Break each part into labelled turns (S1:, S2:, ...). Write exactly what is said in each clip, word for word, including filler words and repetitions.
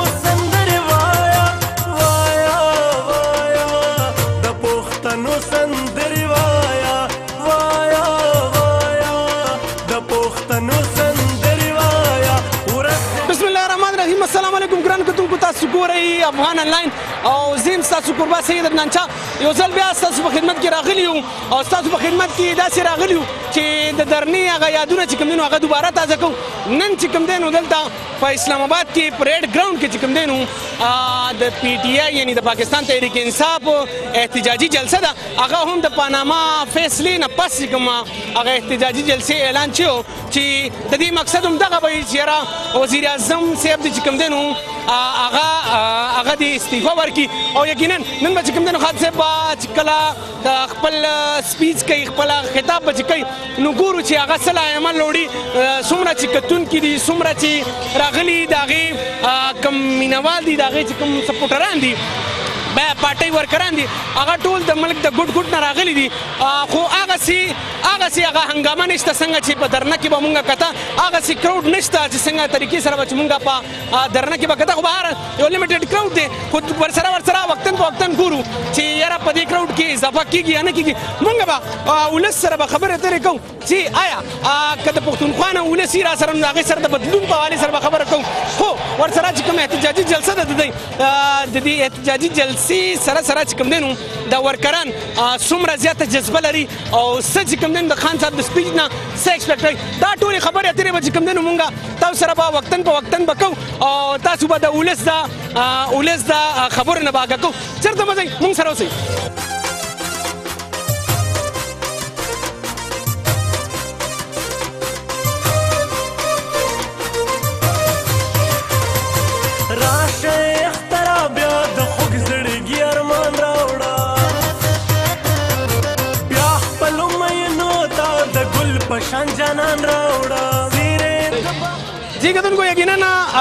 S1: سندرې وایا وایا وایا د پښتنو سندرې وایا وایا وایا د پښتنو سندرې وایا.
S2: بسم الله الرحمن الرحیم. السلام علیکم ګران کتونکو، تاسو ګورئ افغان آنلاین او زه یم ستاسو کوربه سید عدنان چا. یو ځل بیا ستاسو په خدمت کې راغلي یو او ستاسو په خدمت کې داسې راغلي یو چې د درنې هغه یادونه چې کوم دی نو هغه دوباره تازه کوو. نن چې کوم دی نو دلته په اسلام آباد کې پریډ ګراوند کې چې کوم دی نو د پی ټي آی یعنې د پاکستان تحریک انصاف احتجاجي جلسه ده. هغه هم د پاناما فیصلې نه پس چې کوم هغه احتجاجي جلسې اعلان شوی چې د دې مقصد هم دغه به وي چې یاره وزیر اعظم صاحب چې کوم دی نو هغه هغه د استعفا ورکړي او یقینا نن به چې کوم دی نو خان صاحب به چې کله د خپل سپیچ کوي، خپل خطاب به چې کوي نو ګورو چې هغه څه عمل وړي، څومره چې کتونکي دي، څومره چې راغلي د هغې کوم مینوال دي، د هغې چې کوم سپورټران دي، بیا پارټۍ ورکران دي، هغه ټول د ملک د ګوټ ګوټ نه راغلي دي. خو هغسې هغسې هغه هنګامه نشته څنګه چې په درنه کې به مونږ کته، هغسې کراوډ نشته چې څنګه طریقې سره به چې مونږ په درنه کې به کته. خو بهر یو لیمیټډ کراوډ دی، خو ورسره ورسره وختن په وختن ګورو چې یاره په دې کراوډ کې اضافه کېږي یا نه کېږي. مونږ به ولس سره به خبرې اترې کوو چې آیا که د پښتونخوا نه ولس یې را سره نو د هغې سره د بدلون په حوالې سره به خبره کوو. خو ورسره چې کوم احتجاجي جلسه ده د دوی د دې احتجاجي جلسې سره سره چې کوم دی نو د ورکران څومره زیاته جذبه لري او څه چې کوم دی نو د خان صاحب د سپیچ نه څه ایکسپیکټ کوي، دا ټولې خبرې اترې به چې کوم دی نو مونږ تاسو سره به وختن په وختن به کوو او تاسو به د ولس د ولس د خبرو نه به آګاه کوو. چېرته به ځئ مونږ سره اوسئ. جی کتونکو یقینا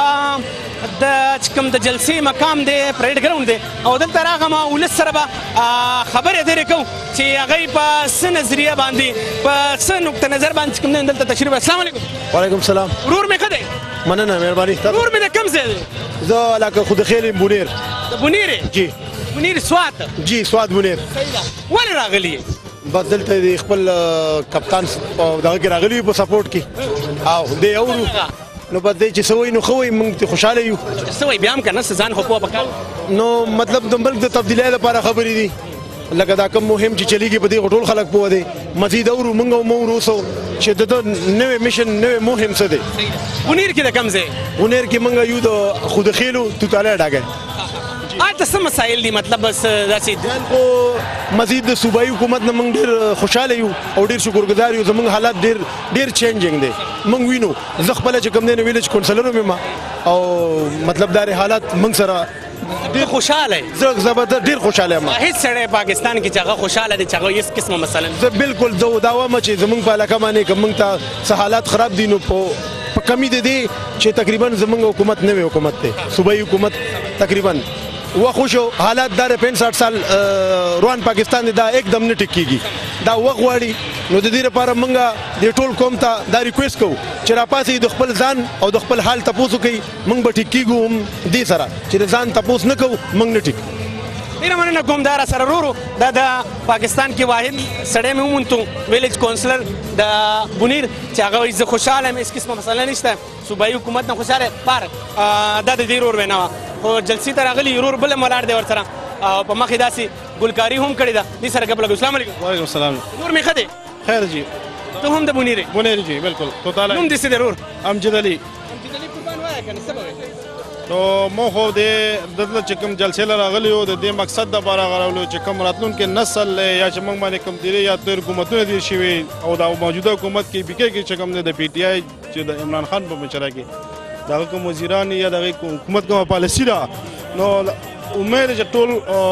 S2: د چې کوم د جلسې مقام دی پریډ ګراوند دی او دلته راغلم ولس سره به خبرې اترې کوو چې هغوی په څه نظریه باندې په څه نقطه نظر باندې چې کوم دی دلته تشریف. السلام علیکم.
S3: وعلیکم السلام.
S2: ورور مې ښه دی؟
S3: مننه، مهرباني.
S2: ورور مې د کوم ځای دی؟
S3: زه علاقه خودخیل یم، بونیر.
S2: د بونیر یې؟
S3: جی.
S2: بونیر سوات؟
S3: جی سوات بونیر.
S2: صحیح ده. ولې راغلي یې؟
S3: بس دلته د خپل کپتان په دغه کې راغلي یو په سپورټ کې او دی اورو نو بس دی چې څه وایي نو ښه وایي، موږ ترې خوشحاله یو.
S2: څه وایي بیا هم که نه څه ځان خو پوه پکار
S3: نو مطلب د ملک د تبدیلۍ لپاره خبرې دي، لکه دا کوم مهم چې چلیږي په دې ټول خلک پوه دی. مزید اورو موږ هم اورو اوسو چې د ده نوی میشن نوی مهم څه دی.
S2: بونیر کې د کوم ځای؟
S3: بونیر کې موږ یو د خودخیلو توتالی ډاګی.
S2: هلته څه مسایل دي؟ مطلب بس داسې
S3: خو مزید د صوبایي حکومت نه موږ ډېر خوشحاله یو او ډېر شکرګزار یو. زموږ حالات ډېر ډېر چینجنګ دی، موږ وینو. زه خپله چې کوم دی نو ویلج کونسلر هم یم او مطلب دا حالات موږ سره
S2: ډېر خوشحاله یې؟
S3: زه زبردست ډېر خوشحاله یم.
S2: هېڅ سړی پاکستان کې چې هغه خوشحاله دی چې هغه هېڅ قسمه مسله نه؟
S3: زه بالکل زه دا وایم چې زموږ په علاقه باندې که موږ ته څه حالات خراب دي نو په کمي د دې چې تقریبا زموږ حکومت نوی حکومت دی، صوبایي حکومت تقریبا وخت وشو. حالات دا د پنځه ساټ سال روان پاکستان دی، دا एकदम نه ټیک کېږي، دا وخت غواړي. نو د دې لپاره موږ د ټول قوم ته دا ریکویسټ کوو چې راپاسئ، د خپل ځان او د خپل حال تپوس وکړئ. موږ به ټیک کېږو هم دې سره چې د ځان تپوس نه کوو موږ نه ټیک.
S2: ډېره مننه کوم. دا راسره ورو دا د پاکستان کې واحد سړی مې وموندو ویلیج کونسلر د بونیر چې هغه وایي زه خوشحاله یم، هېڅ قسمه مسله نشته، صوبایي حکومت نه خوشحاله بار. دا د دې ورور وینا وه. خو جلسې ته راغلي ورور بل هم ولاړ دی ورسره او په مخ یې داسې ګلکاري هم کړې ده. دې سره ګپ لګو. السلام علیکم.
S4: وعلیکم السلام.
S2: ورور مې ښه دی؟
S4: خیر جی.
S2: ته هم د بونیر یې؟
S4: بونیر جی بالکل.
S2: نوم دې څه دی ورور؟
S4: امجد علي.
S2: امجد علي قربان وایه که نه څه به وایې؟
S4: نو مو خو د دلته چې کوم جلسې له راغلي وو د دې مقصد دپاره راغلو چې کوم راتلونکی نسل یا چې موږ باندې کوم تېرې یا تېر حکومتونه تېر شوي او دا موجوده حکومت کې پي کې کې چې کوم دی د پي ټي آی چې د عمران خان په مشره کې د هغه کوم وزیران یا د هغې حکومت کومه پالیسي ده نو امید چې ټول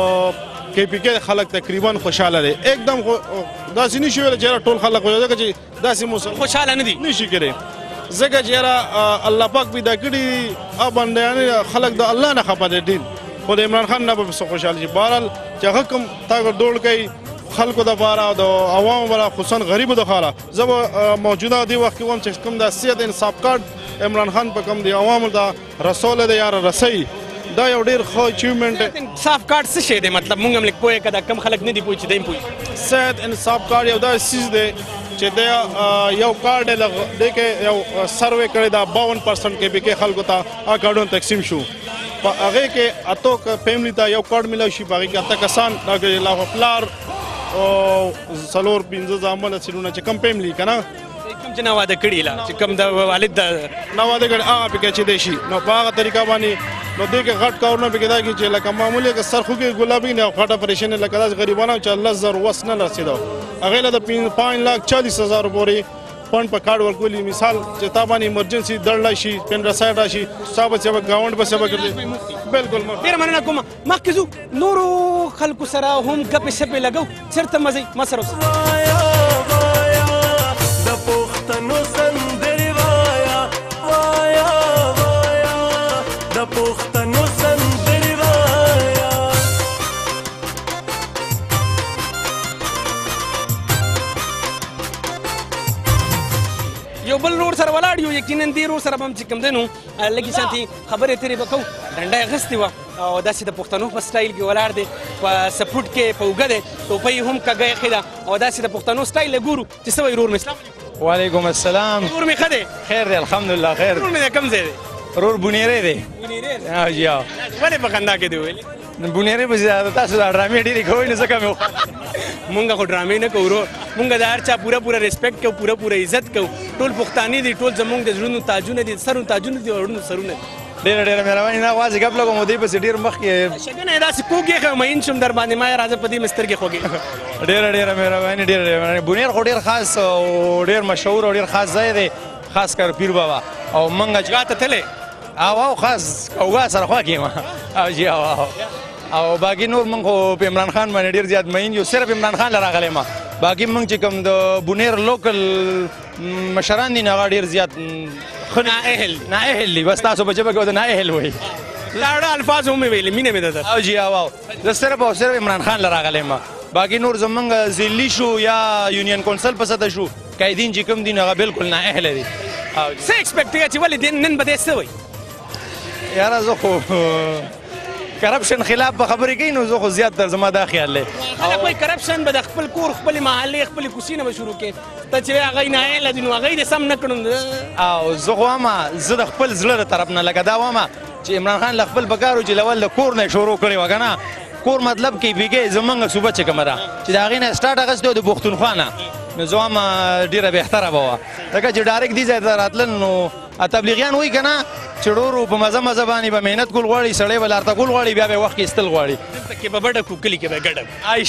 S4: کې پي کې خلک تقریبا خوشحاله دی. एकदम داسې نه شي ویلی چې یاره ټول خلک خوشحاله ځکه چې داسې
S2: خوشحاله نه دي
S4: نه شي کړی ځکه چې یاره الله پاک پیدا کړي بندیانې خلک د الله نه خفه دي ډېر، خو د عمران خان نه به څه خوشحاله شي. بهرحال چې هغه کوم تا دوړ کوي خلکو دپاره او د عوامو لپاره خصوصا غریبو دپاره زه به موجوده دې وخت کې وایم چې کوم د صحت انصاف کارت عمران خان په کوم د عوامو د رسولی دی یا رسوي دا یو ډېر ښه اچیومنټ دی.
S2: انصاف کارت څه شی دی؟ مطلب موږ هم لږ پوهې که دا کم خلک نه دي پوه چې دی هم پوهېږي.
S4: صحت انصاف کارت یو داسې څیز دی چې دی یو کارډ دی کې یو سروې کړی دا باون پرسنټ کې بیکې خلکو ته هغه کارډونه تقسیم شو په هغې کې اتو فیملي ته یو کارډ میلاو شي په هغې کې اته کسان دا لا پلار او څلور پنځه زامن سیلونه چې کم فیملي که نه
S2: کوم چې نه واده کړي لا چې کوم د والد د
S4: نه واده کړي هغه پکې چې دی شي نو په هغه طریقه باندې نو دې کې غټ کارونه پکې دا کړي چې لکه معمولي که سر خو کې ګلابي نه غټ اپریشن لکه داسې غریبانو چې لس زر وس نه رسېده هغې له د پنځه لاک چالیس هزار پورې فنډ په کارډ ورکولي مثال چې تا باندې ایمرجنسي دړ راشي پنډراسایډ راشي ستا به چې به ګاونډ به څه به کړي بلکل
S2: ډېره مننه کوم. مخکې ځو نورو خلکو سره هم ګپې سپې لګو چېرته مزئ ما سره
S1: د پښتنو سندرې وایا وایا وایا د پښتنو سندرې وایا.
S2: یو بل رور سره ولاړ یو یقینا دې رور سره به هم چې کوم دی نو لږې شانتې خبرې ترې به کوو. ډنډه یې اخیستې وه او داسې د پښتنو په سټایل کې ولاړ دی په سپوټ کې په اوږه دی ټوپۍ یې هم کږه ایښې ده او داسې د پښتنو سټایل یې ګورو چې څه وایي رور مې. اسلام علیکم.
S5: وعلیکم السلام.
S2: رور مې ښه دی؟
S5: خیر دی الحمدلله خیر.
S2: رور مې د کوم ځای دی؟
S5: رور بونیری دی.
S2: بونیری دی؟
S5: ها جی ها.
S2: ولې په خندا کې دی ویلي؟
S5: بونیری پسې تاسو دا ډرامې ډېرې کوئ نو ځکه مې
S2: مونږ خو ډرامې نه کوو ورور مونږ د هر چا پوره پوره ریسپیکټ کوو پوره پوره عزت کوو ټول پښتانه دي ټول زمونږ د زړونو تاجونه دي سرونو تاجونه دي وړونو سرونه دي.
S5: ډېره ډېره مهرباني نه غواځې ګپ لګوم دې پسې ډېر مخکې
S2: شګنه یې داسې کوږ یې مین شوم در باندې ما یې راځه په دې مې سترګې خوږې.
S5: ډېره ډېره مهرباني ډېره ډېره مهرباني. بونیر خو ډېر خاص او ډېر مشهور او ډېر خاص ځای دی خاص کر پیر بابا او منګه
S2: جګا ته تللی
S5: او او خاص اوګا سره خوا کې یم او جی او او باقي نور موږ خو په عمران خان باندې ډېر زیات مین یو صرف عمران خان له راغلی ما باقي موږ چې کوم د بونیر لوکل مشران دي نو هغه ډېر زیات ښه نااهل نااهل دي بس تاسو په ژبه کې ورته نااهل وایي.
S2: لاړه الفاظ هم مې ویلې مینه مې ده
S5: او جی او او زه صرف او صرف عمران خان له راغلی ما باقي نور زمونږ ضلعي شو یا یونین کونسل په سطح شو قایدین چې کوم دي نو هغه بالکل نااهله دي.
S2: څه ایکسپیکټ کوې چې ولې نن به دې څه وایي؟
S5: یاره زه خو کرپشن خلاف به خبرې کوي نو زه خو زیات تر زما دا خیال دی.
S2: خلک وایي کرپشن به د خپل کور خپلې محلې خپلې کوڅې نه به شروع کړې ته چې هغوی نااهله دي نو هغوی دې سم نه کړو.
S5: او زه خو وایم زه د خپل زړه د طرف نه لکه دا وایم چې عمران خان له خپل پکارو چې لول د کور نه شروع کړې وه که نه کور مطلب کې بیګې زمونږ صوبه چې کومه ده چې د هغې نه سټارټ اخیستی و د پښتونخوا نه نو زه وایم ډېره بهتره به وه ځکه چې ډایرکټ دې ځای ته راتلل نو تبلیغیان وایي که نه چې ورو په مزه مزه باندې به محنت کول غواړي سړی به لار ته کول غواړي بیا به یې وخت کې ایستل غواړي.
S2: دلته کې به بډه کړو کلي کې به ګډه
S5: ای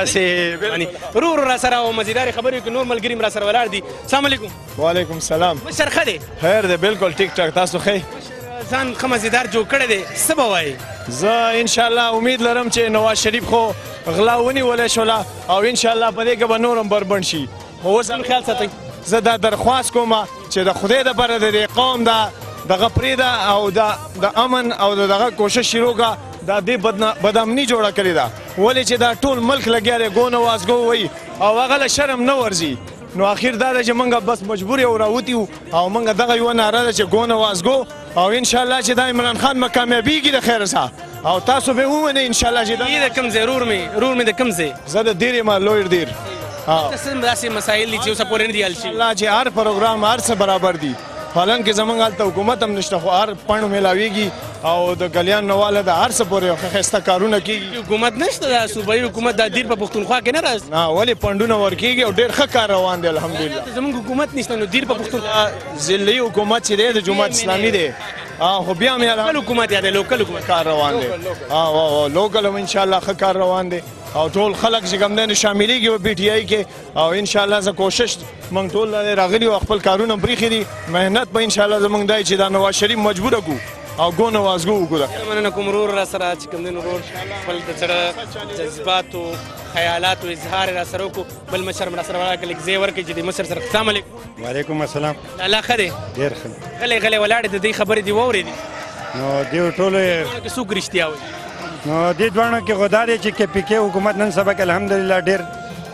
S5: شاباسې
S2: ورو ورو را سره او مزیدارې خبرې وکړو نور ملګري هم را سره ولاړ دي. السلام علیکم.
S3: وعلیکم السلام.
S2: مشر ښه دی؟
S3: خیر دی بالکل ټیک ټاک تاسو ښه
S2: ځان ښه مزیدار جوړ کړی دی څه به وایي؟
S3: زه انشاءالله امید لرم چې نواز شریف خو غلا ونیولی شوله او انشاءالله په دې کې به نور هم بربند شي. خو اوس
S2: خیال ساتئ
S3: زه دا درخواست کوم چې د خدای دپاره د دې قوم دا دغه پرېږده او د امن او د دغه کوشش شروع کړه دا دې بدامني جوړه کړې ده ولې چې دا ټول ملک لګیا دی ګو نوازګو وایي او هغه له شرم نه ورځي نو اخر دا ده چې موږ بس مجبور یو راوتي وو او موږ دغه یوه ناره ده چې ګو نوازګو او انشاءالله چې دا عمران خان به کامیابېږي د خیر سره او تاسو به ومنئ انشاءالله چې
S2: دا د کوم ځای رور مې رور مې د کوم ځای؟
S3: زه د دیر یم لویر دیر.
S2: داسې مسایل دي چې اوسه پورې نه دي حل شوي؟
S3: الله چې هر پروګرام هر څه برابر دي حالان کې زمونږ هلته حکومت هم نشته خو هر پڼ میلاویږي او د کلیان نواله د هر څه پورې ښه ښایسته کارونه کېږي.
S2: حکومت نشته دا صوبایي حکومت دا دیر په پښتونخوا کې نه راځي؟
S3: نه ولې پنډونه ورکېږي او ډېر ښه کار روان دی الحمدلله.
S2: زمونږ حکومت نشته نو دیر په پښتونخوا
S3: ضلعي حکومت چې دی د جماعت اسلامي دی خو بیا مې
S2: لوکل حکومت یا د لوکل حکومت
S3: کار روان دی لوکل هم انشاءالله ښه کار روان دی او ټول خلک چې کوم دی نو شاملېږي په پی ټي آی کې او انشاءالله زه کوشش موږ ټول راغلي او خپل کارونه پرېښي دي محنت به انشاءالله زموږ دی چې دا نواز شریف مجبوره کړو او ګو نوازګو وکړو.
S2: مننه کوم ورور را سره چې کوم دی نو ورور خپل د زړه جذباتو خیالاتو اظهار را سره وکړو بل مشر را سره ولاړ کړه لږ ځای ورکړي چې د مشر سره. السلام علیکم.
S6: وعلیکم السلام.
S2: الله ښه دی؟
S6: ډېر ښه.
S2: غلی غلی ولاړې د دې خبرې دې واورېدې
S6: نو دې ټولو
S2: کې څوک رښتیا وایي؟
S6: نو دې دواړو کې خو دا دی چې که پي کې حکومت نن سبا کې الحمدلله ډېر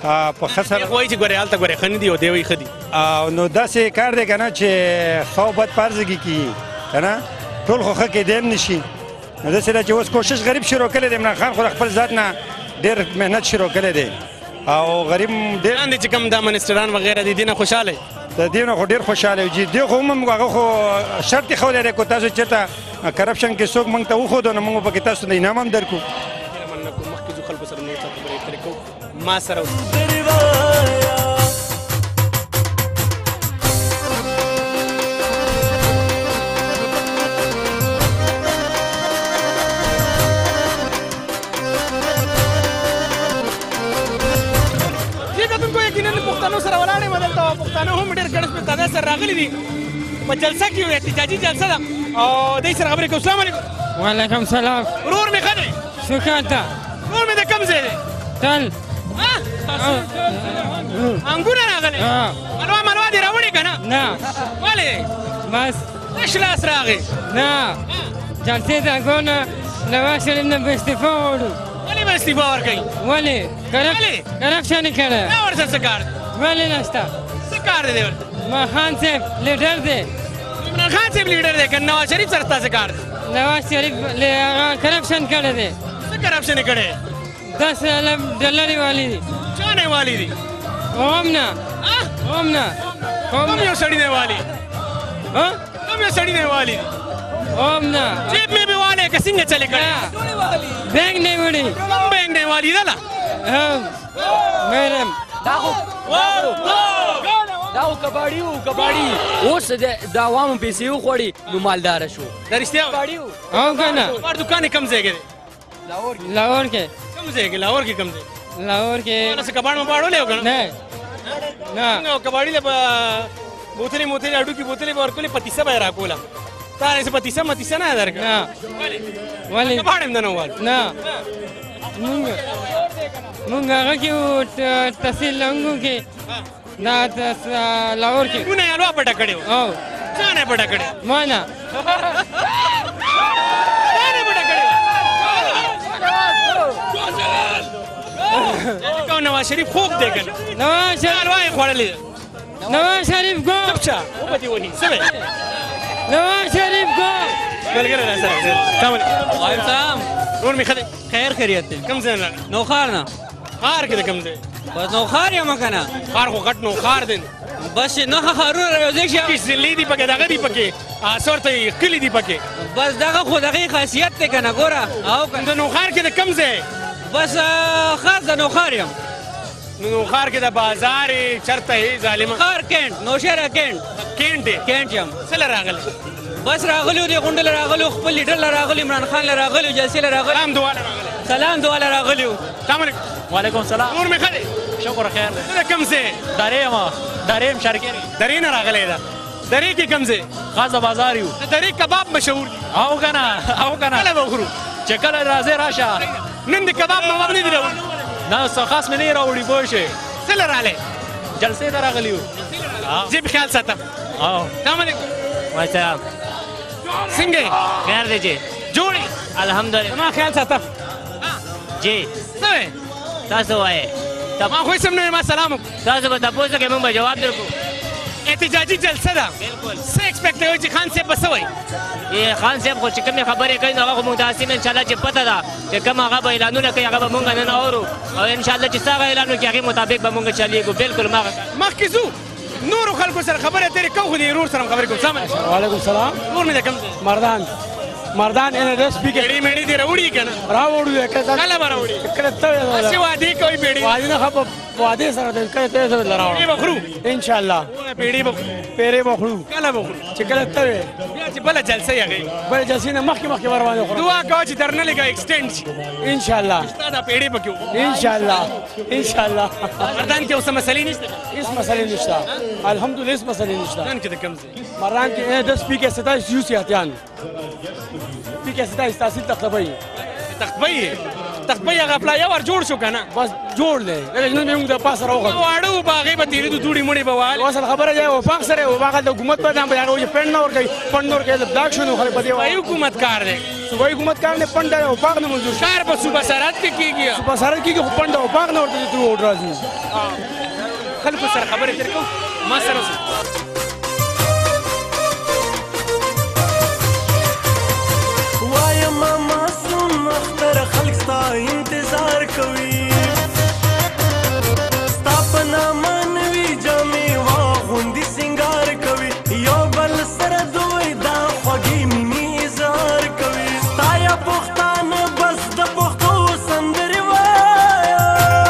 S6: په ښه سره
S2: وایي چې ګورې هلته ګورې ښه نه دي او دی وایي ښه دي
S6: نو داسې کار دی که نه چې ښه او بد په هر ځای کې کېږي که نه ټول خو ښه کېدی هم نه شي نو داسې ده چې اوس کوشش غریب شروع کړی دی عمران خان خو د خپل ذات نه ډېر محنت شروع کړی دی او غریب ډېر
S2: لاندې چې کوم دا منسټران وغیره دي دې نه خوشحاله
S6: د دې نه خو ډېر خوشحاله یو چې دی خو هم هغه خو شرط یې ښودی دی که تاسو چېرته کرپشن کې څوک موږ ته وښودو نو موږ به پکې تاسو ته انعام هم درکړو
S2: مخکې ځو خلکو سره نور څه خبرې اترې کوو ما سره پښتنو سره ولاړ یم دلته پښتانه هم ډېر ګڼ شمېر تعداد سره راغلي دي په جلسه کې یو احتجاجي جلسه ده او دوی سره خبرې کوو السلام علیکم
S7: وعلیکم سلام
S2: ورور مې ښه دی
S7: څه کار ته
S2: ورور مې د کوم ځای دی
S7: تل
S2: انګونه راغلی ملوا ملوا دې راوړې که نه
S7: نه
S2: ولې
S7: بس
S2: تش لاس راغی
S7: نه جلسې ته ګونه نواز شریف نه به استعفا وړو
S2: ولې به استعفا ورکوي
S7: ولې کرپشن یې کړی
S2: دا ورسره څه کار دی
S7: ولې نشته
S2: څه کار دی دی ورته
S7: ما خان صاحب لیډر دی
S2: عمران خان صاحب لیډر دی که نواز شریف سره ستا څه کار دی
S7: نواز شریف هغه کرپشن کړی دی
S2: څه کرپشن یې کړی
S7: دس ارب ډالرې والی دي
S2: چا نه والی دي
S7: هم نه هم نه
S2: کوم یو سړي نه والی کوم یو سړي نه والی دي
S7: هم نه
S2: جیب مې به والی که څنګه چلې کړی
S7: بینک نه وړي
S2: کوم بینک نه والی دله
S7: میډم
S8: دا خو دا خو کباړي و کباړي اوس د عوامو پیسې وخوړي نو مالداره شو
S2: دا رښتیا
S8: کباړي و
S7: او که نه
S2: مار دکان یې کوم ځای کې دی
S7: لاهور کې
S2: کوم ځای کې لاهور کې کوم ځای
S7: لاهور کې
S2: څه کباړ مباړ ولې وکړه
S7: نه نه
S2: څنګه کباړي له بوتلې موتلې اډو کې بوتلې به ورکولې پتیسه به یې راکوله تا نه پتیسه متیسه نه درکړه
S7: نه ولې
S2: کباړ هم نه وال
S7: نه مونږ مونږ هغه کې وو تحصیل لنګو کې دا لاهور کې
S2: کونه یې الوا پټه کړې وه
S7: او
S2: چا نه پټه کړې
S7: ما نه
S2: چا نه پټه کړې وه نواز شریف خوب دی که نه
S7: نواز شریف
S2: الوا یې خوړلې ده
S7: نواز شریف کو
S2: چا وبدي ونی سوي
S7: نواز شریف کو
S2: ملګری را سره السلام علیکم
S8: وعلیکم سلام
S2: نور می خدای
S8: خیر خیریت دی
S2: کم ځای نه
S8: نوخار نه
S2: خار کې کم ځای
S8: بس نوخار یم که نه
S2: خار خو غټ نو خار دی
S8: بس نهه ښارونه رايوځای شي
S2: چې زلې دي پکې دغه دي پکې اثر ته کلی دي پکې
S8: بس دغه خو دغه خاصیت دی که نه ګوره او
S2: د نو خار کې کم ځای
S8: بس خاص د نوخار یم
S2: نو خار کې د بازار چرته ظالم
S8: خار کینټ نوشهره کینټ
S2: کینټ
S8: کینټ یم
S2: سره راغلی
S8: بس راغلیو دې غونډه راغلیو خپل لیډر راغلی عمران خان راغلیو جلسې راغلی
S2: سلام دواله راغلی
S8: سلام دواله راغلیو
S2: السلام علیکم
S5: وعلیکم سلام
S2: نور می خدای
S5: شکر خیر
S2: ته کم ځای
S5: درې ما درې شرکری
S2: درې نه راغلی دا درې کې کم ځای
S5: غازه بازار یو
S2: د درې کباب مشهور دي
S5: او کنه او کنه
S2: کله به وخورو
S5: چې کله راځي راشه
S2: نن د کباب مباب نه دی راوړي
S5: نه څه خاص مې نه راوړي پوه شئ
S2: څه راغلی
S5: جلسې ته راغلي یو
S2: جیب خیال ساته
S5: او
S2: السلام علیکم
S5: وعلیکم
S2: څنګه
S5: خیر دی جی
S2: جوړي
S5: الحمدلله
S2: ما خیال ساته
S5: جی
S2: څه
S5: تاسو وایې
S2: ما خو سم نه ما سلام
S5: تاسو به تاسو کې موږ به جواب درکو
S2: احتجاجي جلسه ده
S5: بالکل
S2: څه ایکسپیکټ کوي چې خان صاحب بس وایي
S5: ای خان صاحب خو چې کومې خبرې کوي نو هغه موږ تاسو نه ان شاء الله چې پته ده چې کوم هغه به اعلانونه کوي هغه به موږ نن اورو او ان شاء الله چې څنګه اعلان وکړي هغه مطابق به موږ چلیږو بالکل ما
S2: مخکې ځو نورو خلکو سره خبرې اترې کوو خو د ورور سره خبرې کوو السلام علیکم
S9: وعلیکم السلام
S2: نور مې د کوم ځای
S9: مردان مردان ان د سپیکر
S2: بیړې میړې دې راوړي که نه
S9: راوړو کله
S2: کله به راوړي
S9: کله ته
S2: هسې وعدې کوي بیړې
S9: وادي نه خپ وادي سره د کله ته سره
S2: بیړې
S9: راوړو
S2: به خورو
S9: ان شاء الله
S2: بیړې به
S9: پیرې بخړو
S2: کله به خورو
S9: چې کله ته
S2: بیا چې بله جلسه یې هغې
S9: بل جسینه مخکې مخکې ور باندې خورو
S2: دعا کوه چې درنه لږه ایکسټینډ شي
S9: ان شاء الله
S2: ستا دا پیړې به کې وو
S9: ان شاء الله ان شاء الله
S2: مردان کې اوس مسلې نشته
S9: هیڅ مسئله نشته الحمدلله هیڅ مسئله نشته
S2: مردان کې د کوم ځای
S9: مردان کې د سپیکر ستاسو یو سیاتیان سپیکر ستاسو تحصیل تقلبي
S2: تخبی تخبی هغه پلا یو ور جوړ شو که نه
S9: بس جوړ دی لکه نن موږ د پاسه راوغلو
S2: واړه به هغې به تېرېدو دوړې مړې به وال
S9: اصل خبره دی وفاق سره وفاق د حکومت په دام په هغه پند نور کوي پند نور کوي بلاک شنو خلک په دی
S2: وایي حکومت کار دی صوبایي حکومت کار نه پنډه او پاک نه منظور شي.
S8: کار په صوبه سرحد کې کېږي.
S2: صوبه سرحد کېږي خو پنډه او پاک نه ورته تر ووټ راځي.
S8: خلکو سره خبرې ترې کوو ما سره اوسئ.
S1: وایم معصوم اختر خلک ستا انتظار کوي ستا په نامه نوي جامې واغوندي سینګار کوي یو بل سره دوی دا خوږې مینې اظهار کوي ستا یا پښتانه بس د پښتو سندرې وایه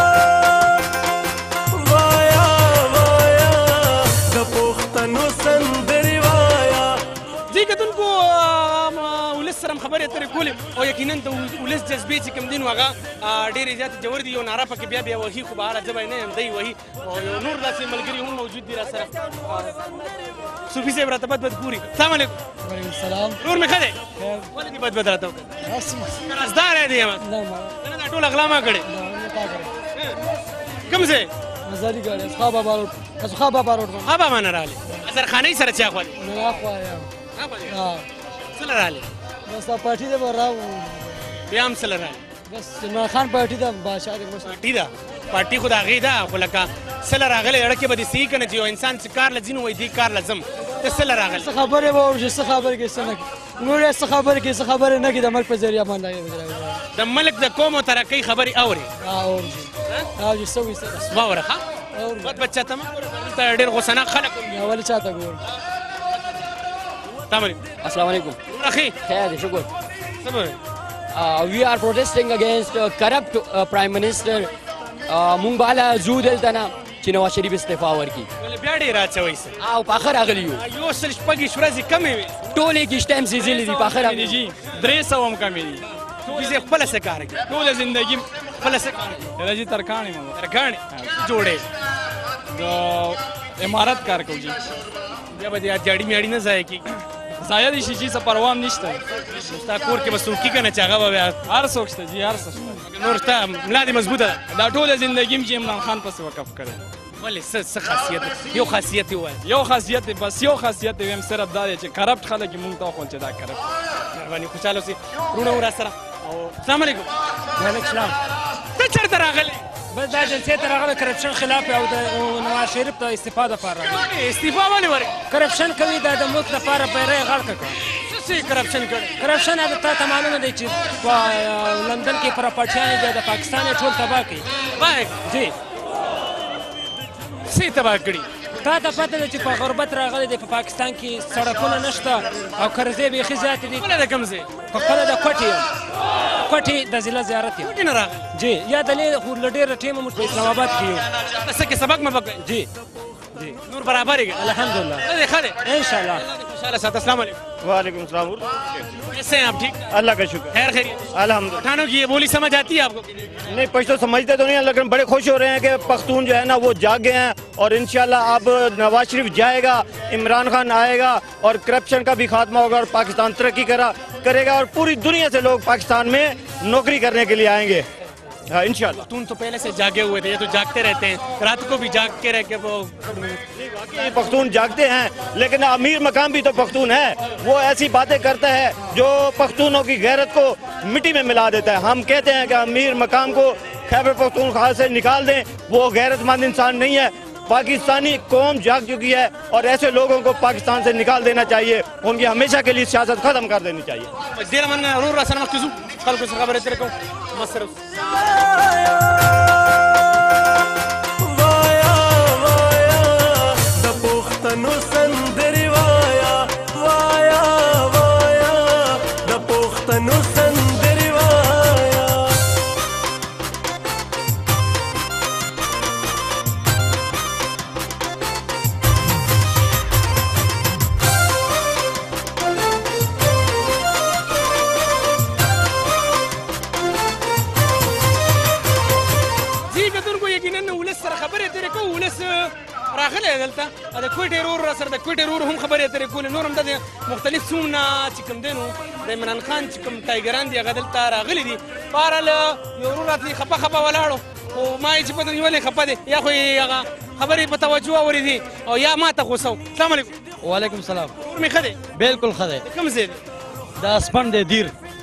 S1: وایه وایه د پښتنو سندرې وایه.
S2: دې کتونکو ولس سره خبرې اترې کولې او یقینا د ولس جذبې چې کوم دي نو هغه ډېرې زیاتې ژور دي. یو ناره پکې بیا بیا وهي خو بهرحاله زه به نه یم دی وهي او یو نور داسې ملګري هم موجود دي را سره. صوفي صاحب راته بد بد ګوري. السلام علیکم.
S7: وعلیکم السلام.
S2: نور مې ښه دی؟ ولې دې بد بد راته وکړل؟ قرضدار یې دی یم نه دا ټول اغلا ما کړې. کوم ځای؟
S7: ازادي ګاډي اسخا بابا روډ. اسخا بابا روډ.
S2: ها بابا نه راغلې. اظهرخانۍ سره چا خولې؟
S7: نه اخوا یم.
S2: ها څله راغلې؟
S7: بس دا پارټي ده به راو.
S2: بیا هم څله راغلې؟
S7: بس عمران خان پارټي ده بادشاه دی.
S2: پارټي ده پارټي خو د هغې ده خو لکه څله راغلې اړه کې به دې صحیح که نه چې یو انسان چې کار له ځي نو وایي دې کار له ځم ته څله راغلې؟
S7: څه خبرې به وشي څه خبرې کې څه نه نور یې څه خبرې کې څه خبرې نه کې د ملک په ذریعه باندې
S2: د ملک د قوم او ترقۍ خبرې اورې؟
S7: اوري اوري څه وایي څه
S2: واوره ښه بد بد چاته مه ګوره دلته ډېر غوسناک خلک
S7: ولې چاته ګورم.
S2: السلام علیکم.
S8: السلام علیکم.
S2: اخي
S8: خیر دی شکر.
S2: څه به
S8: Uh, we are protesting against uh, corrupt uh, Prime Minister. مونږ بالا زو دلته نه چې نواز شریف استعفا ورکړي.
S2: ولې بیا ډېر اچوئ څه؟
S8: او په اخر راغلي یو.
S2: یو سل شپږ ورځې کمې وې.
S8: ټولې کښتۍ هم زېږېدلې دي په اخر راغلي
S10: جي درې سوه هم کمې دي.
S2: ویزې خپله څه کار کوي؟
S10: ټوله زندګي
S2: خپله څه کار کوي؟
S10: راځي ترکاڼې مو
S2: ترکاڼې جوړې
S10: د امارت کار کوي جي.
S2: بیا به دې جاړي میاړي نه ضایع کېږي.
S10: ضایع دي شي جي څه پروا هم نشته.
S2: ستا کور کې به څوک کي که نه چې هغه به بیا
S10: هر څوک شته جي هر څه شته.
S2: نور ستا ملا دې مضبوطه ده.
S10: دا ټوله زندګي م چې عمران خان پسې وقف کړی.
S2: ولې څه څه خاصیت یو خاصیت یې ووایه.
S10: یو خاصیت دی بس یو خاصیت دی ویم صرف دا دی چې کرپټ خلک یې مونږ ته وښول چې دا کرپټ.
S2: مهرباني خوشحاله اوسئ وروڼه مو را سره. السلام علیکم.
S7: وعلیکم السلام.
S2: ته چېرته راغلی؟
S7: بس دا جلسې ته راغلی کرپشن خلاف او د نواز شریف د استعفا دپاره راغلی.
S2: استعفا ولې ورکړې؟
S7: کرپشن کوي دا د ملک دپاره پیری غړکه کړه.
S2: څه کرپشن کړی؟
S7: کرپشن هغه تا ته معلومه دی چې په لندن کې پراپرټیانې دی د پاکستان یې ټول تباه کړي.
S2: تباه
S7: جی
S2: څه یې تباه کړي؟
S7: تا ته پته ده چې په غربت راغلی دی په پاکستان کې سړکونه نشته او قرضې بیخي زیاتې دي.
S2: خپله د کوم ځای؟
S7: په خپله د کوټې یم کوټې د ضلع زیارت یم.
S2: کوټې نه راغلی؟
S7: جی یا دلې خو له ډېره ټیمه موږ په اسلام آباد کې یو.
S2: څه کې سبق مه پکوئ؟
S7: جی جی
S2: نور برابر یې
S7: الحمدلله.
S2: ښه دی ښه دی
S7: انشاءاللہ.
S2: خوشحاله ساته. السلام علیکم.
S11: वालेकुम सलाम.
S2: कैसे हैं आप? ठीक
S11: अल्लाह का शुक्र.
S2: खैर खैरियत
S11: अल्हम्दुलिल्लाह.
S2: पठानों की ये बोली समझ आती है आपको?
S11: नहीं पश्तो समझते तो नहीं है लेकिन बड़े खुश हो रहे हैं कि पख्तून जो है ना वो जाग गए हैं और इंशाल्लाह अब नवाज शरीफ जाएगा इमरान खान आएगा और करप्शन का भी खात्मा होगा और पाकिस्तान तरक्की करा करेगा और पूरी दुनिया से लोग पाकिस्तान में नौकरी करने के लिए आएंगे इंशाल्लाह.
S2: पख्तून तो पहले से जागे हुए थे ये तो जागते रहते हैं रात को भी जाग के रह के वो
S11: पख्तून जागते हैं लेकिन अमीर मकाम भी तो पख्तून है. वो ऐसी बातें करता है जो पख्तूनों की गैरत को मिट्टी में मिला देता है. हम कहते हैं कि अमीर मकाम को खैबर पख्तूनख्वा से निकाल दें. वो गैरतमंद इंसान नहीं है. पाकिस्तानी कौम जाग चुकी है और ऐसे लोगों को पाकिस्तान से निकाल देना चाहिए. उनकी हमेशा के लिए सियासत खत्म कर देनी चाहिए.
S2: راغلی دلته د کوټې رور را سره د کوټې رور هم خبرې اترې کولې نور هم داسې مختلف څومره چې کوم دی نو د عمران خان چې کوم ټایګران دي هغه دلته راغلي دي. بهرحال یو ورور راتلي خفه خفه ولاړو خو ما یې چې پته نه ولې خفه دی یا خو یې هغه خبرې په توجه اورېدې او یا ما ته غوسه و. السلام علیکم.
S12: وعلیکم السلام.
S2: کور مې ښه دی؟
S12: بالکل ښه دی.
S2: کوم ځای دی؟
S12: دا اسپن دی دیر.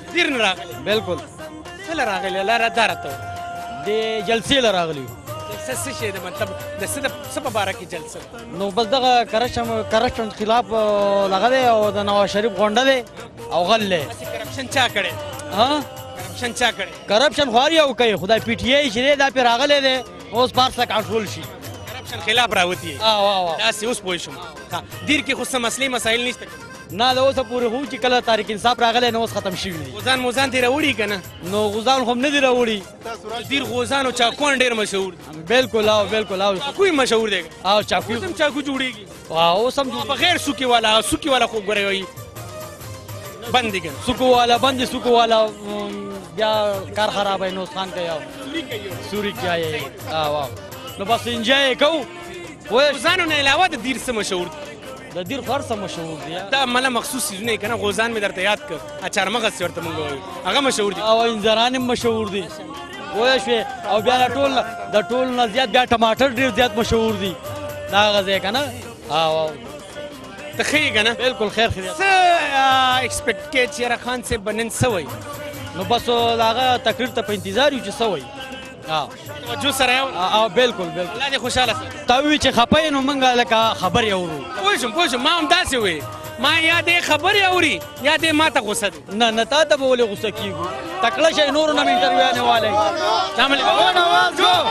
S2: دیر نه راغلی
S12: بالکل
S2: کله راغلی لاره دا راته
S12: د جلسې له راغلی
S2: څه څه شی د مطلب د څه د څه په باره کې جلسه
S12: نو بس دغه کرپشن کرپشن خلاف لغه دی او د نواز شریف غونډه دی او غل دی
S2: کرپشن چا کړی
S12: ها
S2: کرپشن چا کړی
S12: کرپشن خو هر یو کوي خدای پی ټی آی چې دی دا پې راغلی دی اوس پارسه کنټرول شي
S2: کرپشن خلاف راوتی داسې اوس پوه شوم دیر کې خو څه مسلې مسایل نشته
S12: نه د اوسه پورې خو چې کله تاریخ انصاف راغلی نو اوس ختم شوي دي
S2: غوزان موزان دې راوړي که نه
S12: نو غوزان خو هم نه دي راوړي
S2: دیر غوزان او چاکوان ډېر مشهور دي
S12: بالکل او بالکل او
S2: چاکو مشهور دی
S12: او چاکو
S2: اوس هم چاکو جوړېږي
S12: اوس هم
S2: بغیر سوکي والا سوکي والا خو ګورئ وایي بند دي که
S12: سوکو والا بند دي سوکو والا بیا کار خرابوي نو خان کوي او سوري کوي او نو بس انجوای کوو
S2: غوزانو نه علاوه د دیر څه مشهور دي
S12: د دیر خور څه مشهور دي
S2: دا مله مخصوص سیزونه که نه غوزان مې درته یاد کړ اچارمغز چې ورته مونږ وایو هغه مشهور دي
S12: او انځران هم مشهور دي پوه شوې او بیا د ټول د ټول نه زیات بیا ټماټر ډېر زیات مشهور دي دا هغه ځای که نه او
S2: ته ښه یې که نه
S12: بالکل خیر خیر
S2: څه ایکسپیکټ کوې چې یاره خان صاحب به نن څه وایي
S12: نو بس د هغه تقریر ته په انتظار یو چې څه وایي
S2: توجه سره یو
S12: او بالکل بالکل
S2: الله دې خوشحاله سره
S12: تا ووایي چې خفه یې نو موږ لکه خبرې اورو
S2: پوه شوم پوه شوم ما هم داسې وایي ما یا دې خبرې اوري یا دې ما ته غوسه دي
S12: نه نه تا ته به ولې غوسه کېږو تکړه شئ نورو نه مې انټرویوانې والی
S2: سلام علیکم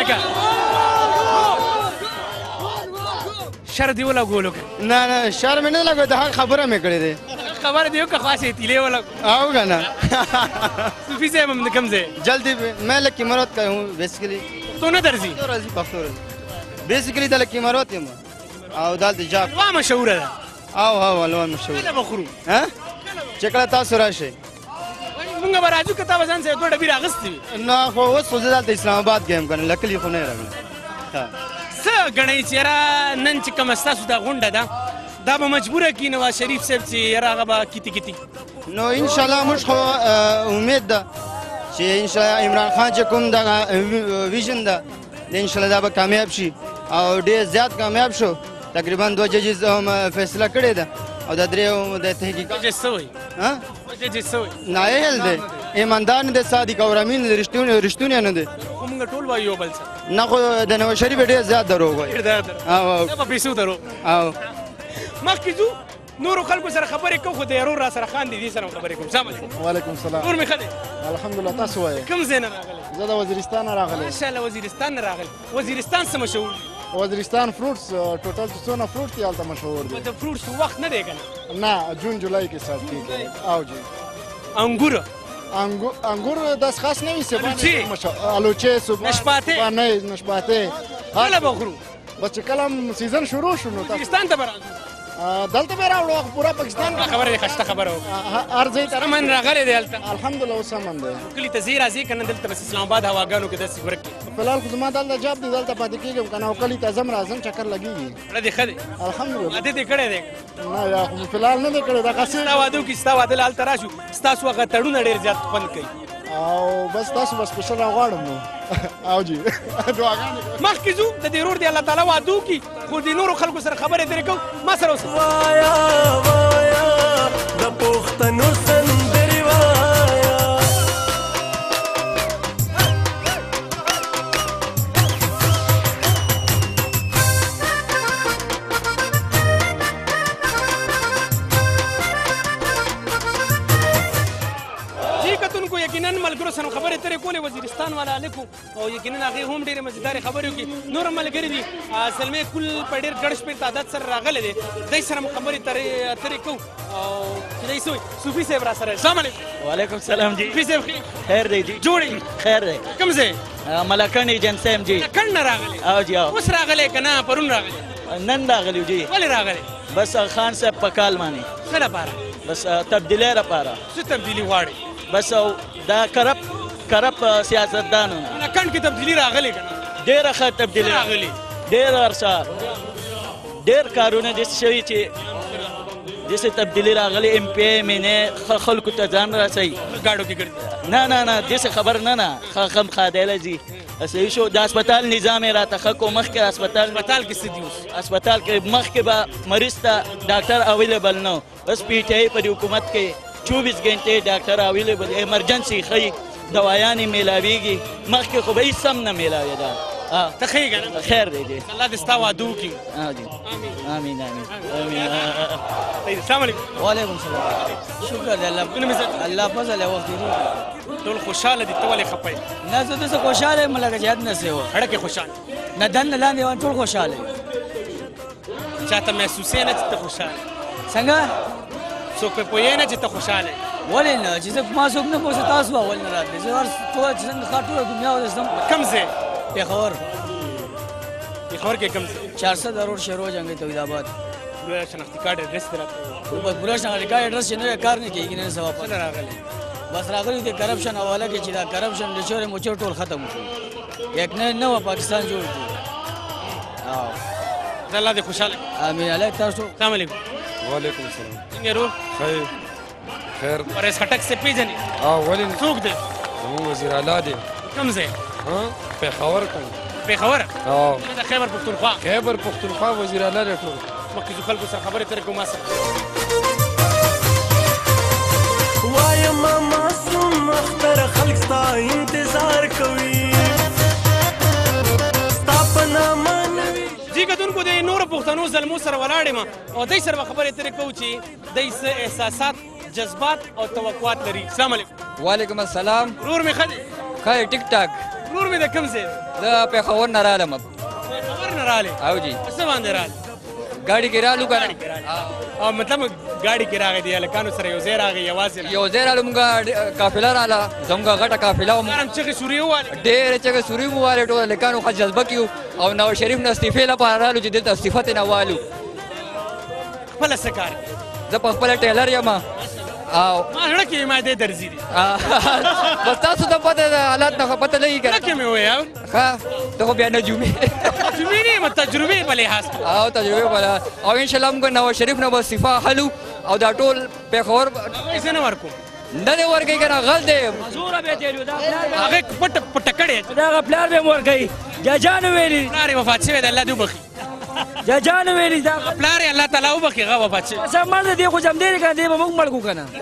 S2: شر دې ولګولو که
S13: نه نه شر مې نه لګوي د حق خبره مې کړې دی
S2: خبره دې وکړه خاصې تیلې ولګو
S13: او که نه
S2: صوفي صاحب هم د کوم ځای
S13: جلدی میں لکی مروت کا ہوں بیسیکلی
S2: پښتو نه درځي
S13: پښتو راځي پښتو راځي بیسیکلی د لکی مروت یم او دال د جاب
S2: حلوا مشهوره ده
S13: او او حلوا مشهوره
S2: کله به خورو
S13: ها چې کله تاسو راشئ
S2: مونږ به راځو که تا به ځان سره دوه ډبې راغستې وي
S13: نه خو اوس خو زه دلته اسلام آباد کې یم که نه لکلي خو نه یې راغلی
S2: څه ګڼئ چې یاره نن چې کومه ستاسو دا غونډه ده دا به مجبوره کړي نواز شریف صاحب چې یاره هغه به کیتي کیتي
S13: نو انشاءالله موږ خو امید ده چې انشاءالله عمران خان چې کوم دغه ویژن ده د انشاءالله دا به کامیاب شي او ډېر زیات کامیاب شو تقریبا دوه ججز هم فیصله کړې ده او د درېیو د تحقیقات
S2: جج څه وایي جج څه وایي
S13: نایل دی ایماندار نه دی صادق او رامین دی رښتونی نه دی
S2: خو موږ ټول وایو یو بل څه
S13: نه خو د نواز شریف ډېر زیات دروغ وایي
S2: او په پیسو دروغ
S13: او
S2: مخکې ځو نورو خلکو سره خبرې کوو خو د یارو را سره خان دي دې سره خبرې کوم سلام علیکم
S14: وعلیکم السلام
S2: نور مې ښه دی
S14: الحمدلله تاسو وایئ
S2: کوم ځای نه راغلی
S14: زه د وزیرستان نه راغلی
S2: ماشاءالله وزیرستان نه راغلی وزیرستان څه مشهور دي
S14: وزیرستان فروټس ټوټل څونه فروټ دي هلته مشهور دي
S2: د فروټس وخت نه دی که نه
S14: نه جون جولای کې سټارټ کېږي او جی
S2: انګور
S14: انګور داس خاص نه وي
S2: الوچې
S14: الوچې
S2: نشپاتې
S14: نشپاتې
S2: کله به خورو
S14: بس چې کله هم سیزن شروع شو نو
S2: وزیرستان ته به راځو
S14: دلته به راوړو پوره پاکستان
S2: خبره دې ښایسته خبره وکړه
S14: هر ځای ته
S2: امن راغلی دی هلته
S14: الحمدلله اوس امن دی
S2: کلي ته ځې راځې که نه دلته بس اسلام آباد هواګانو کې داسې ورک کړي
S14: فلحال خو زما دلته جاب دی دلته پاتې کېږم که نه او کلي ته ځم راځم چکر لګېږي
S2: زړه دې ښه دی
S14: الحمدلله
S2: واده دې کړی دی
S14: نه یا خو فلحال نه دی کړی دغسې
S2: ستا واده وکړي ستا واده له هلته راشو ستاسو هغه تړونه ډېر زیات خوند کوي
S14: او بس تاسو به سپیشل راغواړم نو او جی دعاګانې
S2: مخکې ځو د دې ورور دی الله تعالی واده وکړي خو د نورو خلکو سره خبرې ترې کوو ما سره اوسه
S1: وایا وایا د پښتنو سندرې وایا
S2: یقینا ملګرو سره خبرې ترې کولې وزیرستان والا لیکو او یقینا هغې هم ډېرې مزیدارې خبرې وکړي نور هم ملګري دي زلمې کل په ډېر ګڼ شمېر تعداد سره راغلی دی دی سره هم خبرې ترې کوو او چې دی څه وایي صوفي صاحب را سره السلام علیکم
S12: وعلیکم السلام جی
S2: صوفي صاحب
S12: خیر دی جی
S2: جوړ
S12: خیر دی
S2: کوم ځای
S12: ملکن ایجنسی یم جی
S2: ملکن نه راغلی
S12: او جی او
S2: اوس راغلی که نه پرون راغلی
S12: نن راغلی جی
S2: ولې راغلی
S12: بس خان صاحب په کال باندې
S2: څه لپاره
S12: بس تبدیلی لپاره
S2: څه تبدیلي غواړي
S12: بس دا کرپ کرپ سیاستدانو
S2: ملکن کې تبدیلي راغلی که نه
S12: ډېره ښه تبدیلي
S2: راغلی
S12: ډېر ورسه ډېر کارونه داسې شوي چې داسې تبدیلي راغلی ایم پی ایم این ای خلکو ته ځان رسوي
S2: ګاډو کې ګرځي
S12: نه نه نه داسې خبر نه نه ښه خم خادیله ځي صحیح شو د هسپتال نظام یې راته ښه کو مخکې هسپتال
S2: هسپتال کې څه دي اوس
S12: هسپتال کې مخکې به مریض ته ډاکټر اویلیبل نه اوس پی ټی آی په دې حکومت کې چوبیس ګنټې ډاکټر اویلیبل ایمرجنسي ښیي دوايانې میلاویږي مخکې خو به هېڅ هم نه میلاوېده
S2: ته ښه یې که نه
S12: خیر دی دی
S2: الله دې ستا واده وکړي
S12: آمین آمین آمین
S2: السلام علیکم
S12: وعلیکم السلام شکر دی الله الله فضل یې وخت ډېر
S2: ټول خوشحاله دي ته ولې خفه یې
S12: نه زه داسې خوشحاله یم لکه چې حد نه سې و
S2: خړه کې خوشحاله
S12: نه دننه لاندې وان ټول خوشحاله یم
S2: چاته محسوسې نه چې ته خوشحاله
S12: څنګه
S2: څوک پې پوهې نه چې ته خوشحاله یې
S12: ولې نه چې زه ما څوک نه پوهېږم تاسو اول نه راتلې زه هر ټول چې څنګه ښار ټوله دنیا ودرستم
S2: کوم ځای
S12: پېښور
S2: پېښور کې کوم ځای
S12: چار سد روډ شیرو جنګ توحید آباد
S2: پوره شناختي کارت ایډرس دې راکړه
S12: بس پوره شناختي کارت ایډرس چې نه کار نه کېږي نن سبا
S2: څنګه راغلی
S12: بس راغلی د کرپشن حواله کې چې دا کرپشن ډچور موچور ټول ختم شو یک نه نو پاکستان جوړ کړو او
S2: الله دې خوشاله
S12: امين عليك تاسو
S2: السلام علیکم
S15: وعلیکم السلام
S2: څنګه رو
S15: خیر خیر
S2: پرېس خټک سے پیژنې
S15: ها ولې
S2: څوک دی
S15: زموږ وزیر اعلی دی
S2: کوم ځای
S15: ها پېښور کوم
S2: پېښور
S15: ها
S2: د خیبر پښتونخوا
S15: خیبر پښتونخوا وزیر اعلی دی ټول
S2: مخکې زه خلکو سره خبرې ترې کوم ما سره وایم معصوم اختر خلک ستا انتظار کوي ستا په نامه جی کتونکو د نورو پښتنو زلمو سره ولاړ یم او دوی سره به خبرې ترې کوو چې دوی څه احساسات جذبات او توقعات لري السلام علیکم
S16: وعلیکم السلام
S2: ورور مې ښه دی
S16: ښه ټیک ټاک
S2: ورور مې د کوم ځای
S16: زه پېښور نه رالم
S2: پېښور نه رالې
S16: او جی
S2: څه باندې رالې
S16: ګاډي کې رالو که نه
S2: او مطلب ګاډي کې راغی دی هلکانو سره یو ځای راغی یوازې
S16: یو ځای رالو مونږ قافله راله زموږ غټه قافله وه
S2: چغې سورې ووالې
S16: ډېرې چغې سورې مو والې ټول هلکانو ښه جذبه کړي او نواز شریف نه استعفې لپاره رالو چې دلته استعفه ترې نه والو
S2: خپله څه کار
S16: زه په خپله ټیلر یم او
S2: ما زړه کې ما دې درځي دي
S16: بس تاسو ته پته ده حالات نه پته لګي که
S2: نه کې مې ووایه
S16: ښه ته خو بیا نجومې
S2: نجومې نه یم تجربې په لحاظ
S16: او تجربې په لحاظ او انشاءالله موږ نواز شریف نه به استعفا حلو او دا ټول پېښور
S2: زه نه ورکوم
S16: نه دې ورکوي که نه غل دی
S12: زوره به تېرو دا
S2: هغې پټه پټه کړې
S12: دا هغه پلار به م ورکوي جاجانو ویلي
S2: پلار یې وفات شوی دی الله دې وبخي
S12: جاجانو ویلي دا
S2: پلار یې الله تعالی وبخي هغه وفات شوی
S12: څه مړ دی خو جمدېرې که دی به موږ مړ کړو که نه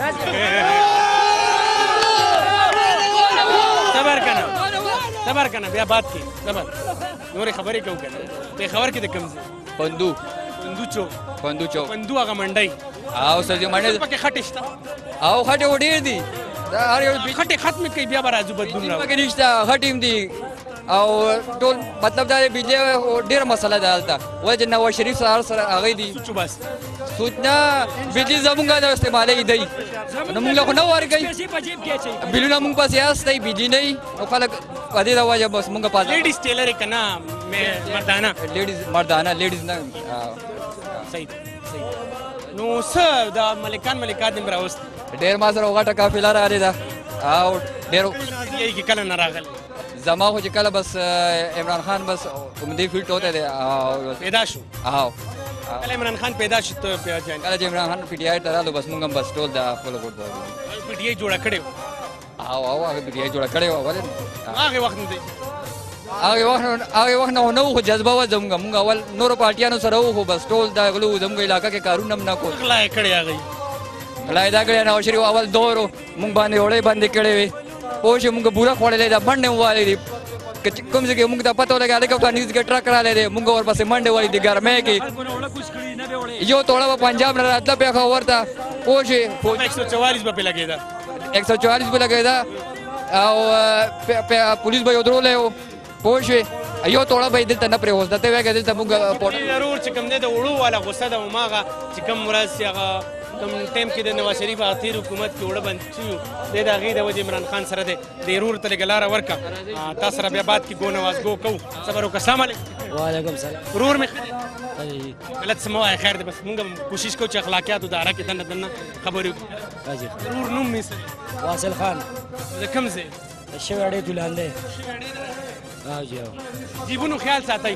S2: صبر که نه صبر که نه بیا بات کې صبر نورې خبرې کوو که نه پېښور کې د کوم ځای
S16: پندو
S2: پندو چوک
S16: پندو چوک
S2: پندو هغه منډۍ
S16: او سر دې منډۍ
S2: پکې خټې شته
S16: او خټې خو ډېر دي دا هر یو
S2: خټې ختمې کوي بیا به راځو بدلون راوړو
S16: پکې نشته خټې هم دي او ټول مطلب دا دی بجلی ډېره مسله ده هلته ولې چې نواز شریف سره هر سره هغې دي سوچ نه بجلی زمونږ د استعمالوي دی نو مونږ له خو نه ورکوي بلونه مونږ پسې هست دی بجلی نه وي نو خلک په دې د وجه بس مونږ پاس
S2: لیډیز ټیلر که نه مردانه
S16: لیډیز مردانه لیډیز نه
S2: صحیح صحیح نو څه دا ملکان ملکات دې م راوستي
S16: ډېر ما سره غټه قافله راغلې ده او ډېر
S2: کې کله نه راغلی
S16: زما خو چې کله بس عمران خان بس عمدې فیلډ ہوتے دی
S2: پیدا شو
S16: او
S2: کله عمران خان پیدا شو ته بیا جوین
S16: کله چې عمران خان پی ټی آی ته رالو بس موږ هم بس ټول د خپل ووټ
S2: پی ټی آی جوړه کړې
S16: او او هغه پی ټی آی جوړه کړې وه ولې
S2: هغې وخت نه دی
S16: هغې وخت هغې وخت نه خو نه وو خو جذبه وه زموږ موږ اول نورو پارټیانو سره وو خو بس ټول دا غلو زموږ علاقه کې کارونه هم نه کول
S2: غلا یې کړې هغې
S16: غلا یې دا کړې نواز شریف اول دور موږ باندې وړۍ باندې کړې وې پوه شو موږ بوره خوړلې ده منډې مو والې دي کوم ځای کې موږ ته پته ولګېده هلکه پرانیز کې ټرک رالی دی موږ ورپسې منډې والې دي ګرمۍ کې یو توړه به پنجاب نه راتله پېښور ته پوه شوې
S2: ایک سو چوالیس به پې لګېده
S16: ایک سو چوالیس به لګېده او پولیس به یې درولی و پوه شوې یو توړه به یې دلته نه پرېوزده ته وایې که دلته موږ
S2: ضرور چې کوم دی د وړو والا غوسه ده هماغه چې کوم ورځ چې هغه کوم ټایم کې د نواز شریف هغه تېر حکومت کې اوړه بند شوي دی د هغې د وجې عمران خان سره دی د ورور ته لږه لاره ورکړه تا سره بیا باد کې ګو نواز ګو کوو صبر وکړه السلام علیکم
S12: وعلیکم السلام
S2: ورور مې ښه دی غلط څه مه وایه خیر دی بس مونږ هم کوشش کوو چې اخلاقیاتو دایره کې دننه دننه خبرې وکړو ورور نوم مې څه دی
S12: واصل خان
S2: د کوم ځای
S12: شوی اډې دولان دی
S2: جیبونو خیال ساتئ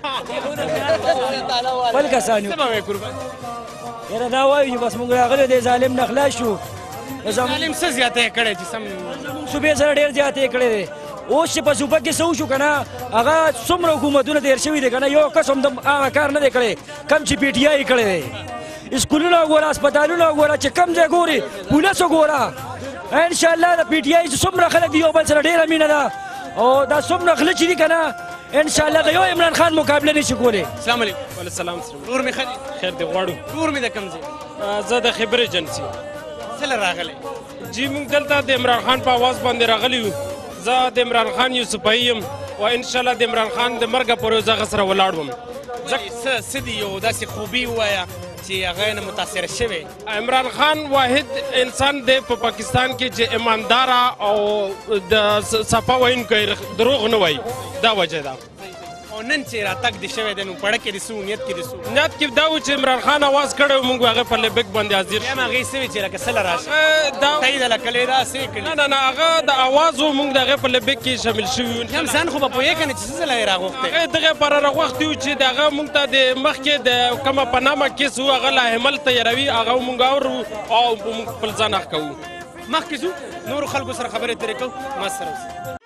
S12: بل کسان یو
S2: څه به وایې قربان
S12: یاره دا وایو چې بس موږ راغلي دی ظالم نه خلاص شو
S2: ظالم څه زیاته یې کړی چې سم
S12: صوبې سره ډېر زیاته یې کړی دی اوس چې په صوبه کې څه وشو که نه هغه څومره حکومتونه تېر شوي دی که نه یو کس هم د هغه کار نه دی کړی کم چې پی ټي آی یې کړی دی
S17: اسکولونه وګوره هسپتالونه وګوره چې کوم ځای ګورې پولیس وګوره انشاءالله د پی ټي آی څومره خلک دي یو بل سره ډېره مینه ده او دا څومره غله چې دي که نه انشاءالله د یو عمران خان مقابله نشي کولی.
S18: السلام علیکم. وعلیکم السلام. ورور مې ښه دي؟ خیر دې غواړو. ورور مې د کوم ځای؟ زه د خیبر ایجنسي. څه له راغلی؟ جی موږ دلته د عمران خان په اواز باندې راغلي یو. زه د عمران خان یو سپاهي یم او انشاءالله د عمران خان د مرګه پورې زه هغه سره ولاړ وم. څه دي یو داسې خوبي ووایه چې هغه نه متاثره شوی؟ عمران خان واحد انسان دی په پاکستان کې چې ایمانداره او د صفا ویونکی دروغ نه وایي، دا وجه ده. او نن چې راتګ دې شوی دی نو پړه کې دې څه و نیت کې دې څه و؟ نیت کې دا و چې عمران خان اواز کړی و موږ هغه په لیبک باندې حاضر شو. یم هغې څه وي چې لکه څه له راشي؟ ته یې دله کلی دا څه یې کړي؟ نه نه نه هغه د اواز و موږ د هغې په لیبک کې شامل شوي یو. یم ځان خو به پوهېږې که نه چې څه ځله یې راغوښتی؟ هغې دغې پاره راغوښتي وو چې د هغه موږ ته د مخکې د کومه پنامه کیس و هغه لا حمل تیاروي هغه موږ اورو او موږ خپل ځان اخ کوو. مخکې ځو نورو خلکو سره خبرې ترې کوو ما سره اوسه.